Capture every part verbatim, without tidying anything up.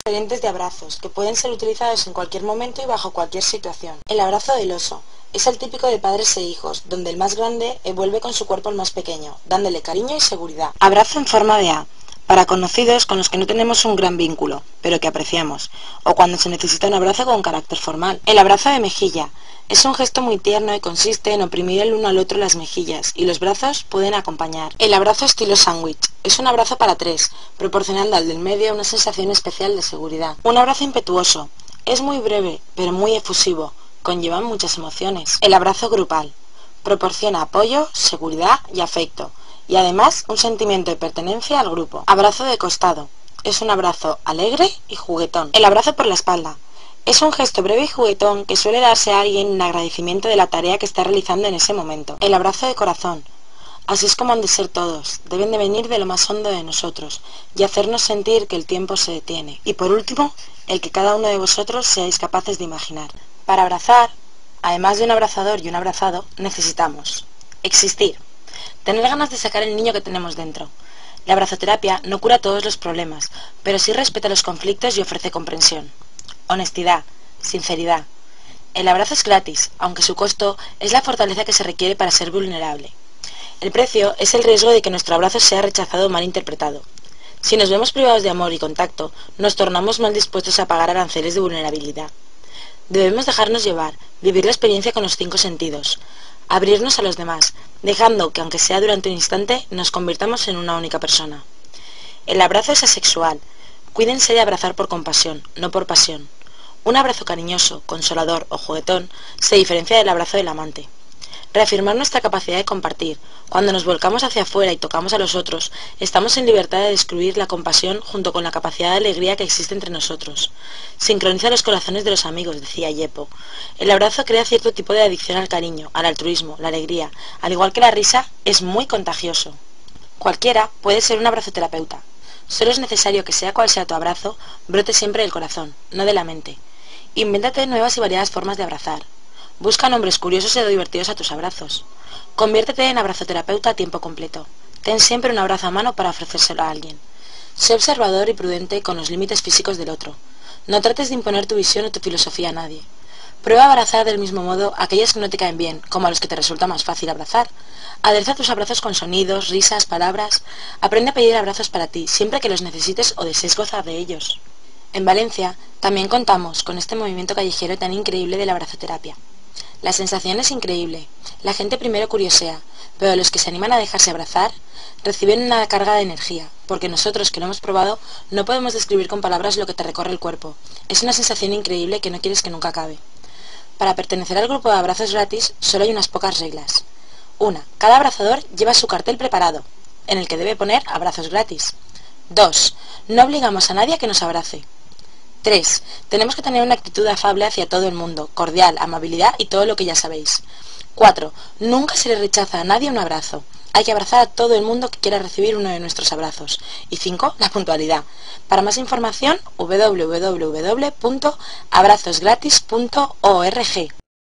Diferentes de abrazos, que pueden ser utilizados en cualquier momento y bajo cualquier situación. El abrazo del oso es el típico de padres e hijos, donde el más grande envuelve con su cuerpo al más pequeño, dándole cariño y seguridad. Abrazo en forma de A, para conocidos con los que no tenemos un gran vínculo, pero que apreciamos, o cuando se necesita un abrazo con carácter formal. El abrazo de mejilla es un gesto muy tierno y consiste en oprimir el uno al otro las mejillas, y los brazos pueden acompañar. El abrazo estilo sándwich es un abrazo para tres, proporcionando al del medio una sensación especial de seguridad. Un abrazo impetuoso es muy breve, pero muy efusivo, conlleva muchas emociones. El abrazo grupal proporciona apoyo, seguridad y afecto, y además un sentimiento de pertenencia al grupo. Abrazo de costado es un abrazo alegre y juguetón. El abrazo por la espalda es un gesto breve y juguetón que suele darse a alguien en agradecimiento de la tarea que está realizando en ese momento. El abrazo de corazón. Así es como han de ser todos, deben de venir de lo más hondo de nosotros y hacernos sentir que el tiempo se detiene. Y por último, el que cada uno de vosotros seáis capaces de imaginar. Para abrazar, además de un abrazador y un abrazado, necesitamos existir, tener ganas de sacar el niño que tenemos dentro. La abrazoterapia no cura todos los problemas, pero sí respeta los conflictos y ofrece comprensión. Honestidad, sinceridad. El abrazo es gratis, aunque su costo es la fortaleza que se requiere para ser vulnerable. El precio es el riesgo de que nuestro abrazo sea rechazado o mal interpretado. Si nos vemos privados de amor y contacto, nos tornamos mal dispuestos a pagar aranceles de vulnerabilidad. Debemos dejarnos llevar, vivir la experiencia con los cinco sentidos, abrirnos a los demás, dejando que, aunque sea durante un instante, nos convirtamos en una única persona. El abrazo es asexual. Cuídense de abrazar por compasión, no por pasión. Un abrazo cariñoso, consolador o juguetón se diferencia del abrazo del amante. Reafirmar nuestra capacidad de compartir. Cuando nos volcamos hacia afuera y tocamos a los otros, estamos en libertad de descubrir la compasión junto con la capacidad de alegría que existe entre nosotros. Sincroniza los corazones de los amigos, decía Yepo. El abrazo crea cierto tipo de adicción al cariño, al altruismo, la alegría. Al igual que la risa, es muy contagioso. Cualquiera puede ser un abrazoterapeuta. Solo es necesario que, sea cual sea tu abrazo, brote siempre del corazón, no de la mente. Invéntate nuevas y variadas formas de abrazar. Busca nombres curiosos y divertidos a tus abrazos. Conviértete en abrazoterapeuta a tiempo completo. Ten siempre un abrazo a mano para ofrecérselo a alguien. Sé observador y prudente con los límites físicos del otro. No trates de imponer tu visión o tu filosofía a nadie. Prueba a abrazar del mismo modo a aquellas que no te caen bien, como a los que te resulta más fácil abrazar. Adereza tus abrazos con sonidos, risas, palabras. Aprende a pedir abrazos para ti, siempre que los necesites o desees gozar de ellos. En Valencia también contamos con este movimiento callejero tan increíble de la abrazoterapia. La sensación es increíble. La gente primero curiosea, pero los que se animan a dejarse abrazar reciben una carga de energía, porque nosotros que lo hemos probado no podemos describir con palabras lo que te recorre el cuerpo. Es una sensación increíble que no quieres que nunca acabe. Para pertenecer al grupo de abrazos gratis solo hay unas pocas reglas. Una, cada abrazador lleva su cartel preparado, en el que debe poner abrazos gratis. Dos, no obligamos a nadie a que nos abrace. tres. Tenemos que tener una actitud afable hacia todo el mundo, cordial, amabilidad y todo lo que ya sabéis. cuatro. Nunca se le rechaza a nadie un abrazo. Hay que abrazar a todo el mundo que quiera recibir uno de nuestros abrazos. Y cinco. La puntualidad. Para más información, w w w punto abrazos gratis punto org.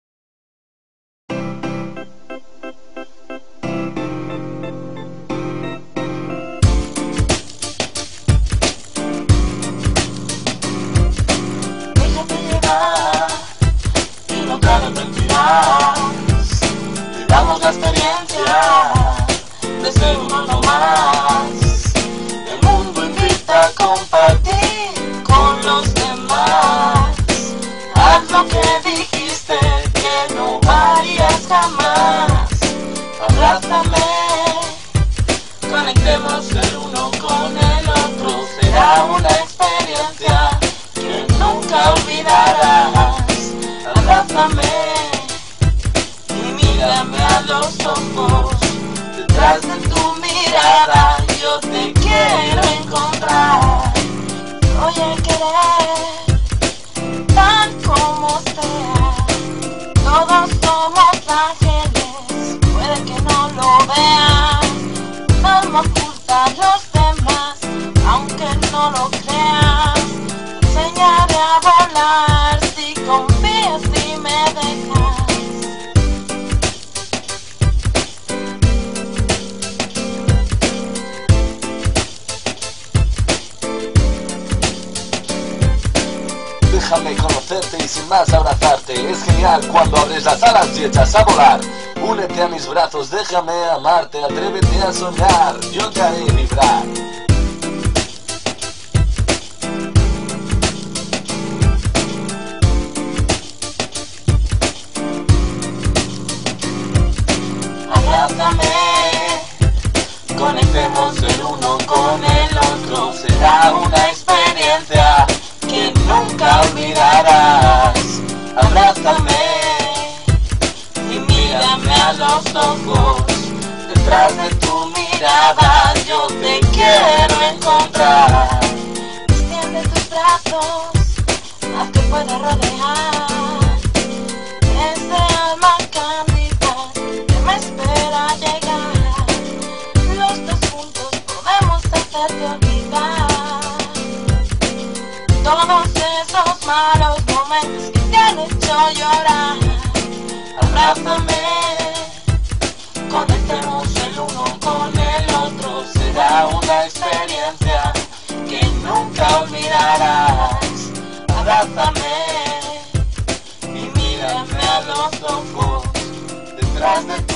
Te damos la experiencia de ser uno no más. El mundo invita a compartir con los demás. Haz lo que dijiste que no harías jamás. Abrázame, conectemos el uno con el otro. Será una experiencia que nunca olvidarás. Abrázame y mírame a los ojos. Detrás de tu mirada yo te quiero encontrar. Oye, querer tal como sea. Todos somos ángeles, puede que no lo veas. Alma oculta a los demás, aunque no lo creas. Enseñaré a volar si confías y me dejas. déjame conocerte y sin más abrazarte. Es genial cuando abres las alas y echas a volar. Únete a mis brazos, déjame amarte, atrévete a soñar, yo te haré vibrar. Abrázame, conectemos el uno con el otro, será una experiencia que nunca olvidarás. Abrázame y mírame a los ojos, detrás de tu mirada yo te quiero encontrar. Extiende tus brazos, haz que pueda rodear ese alma cándida que me espera llegar. Los dos juntos podemos hacerte olvidar todos esos malos momentos que te han hecho llorar. Abrázame, conectemos el uno con el otro, será una experiencia que nunca olvidarás. Abrázame y mírame a los ojos, detrás de